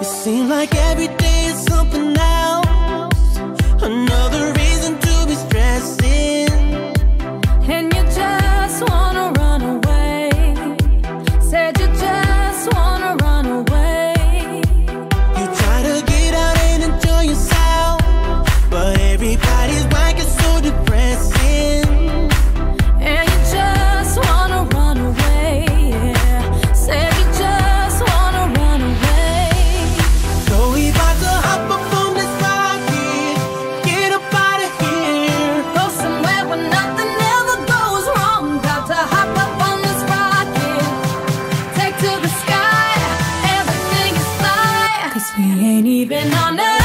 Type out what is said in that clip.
Seem like every day is something else, another reason to be stressing. And you just wanna run away. Said you just wanna run away. You try to get out and enjoy yourself, but everybody's work is so depressing. And you just wanna run away, yeah. Said you just wanna run away. So we about to hop up on this rocket, get up out of here, Go somewhere where nothing ever goes wrong. Got to hop up on this rocket, take to the sky, everything is fine. 'Cause we ain't even on Earth.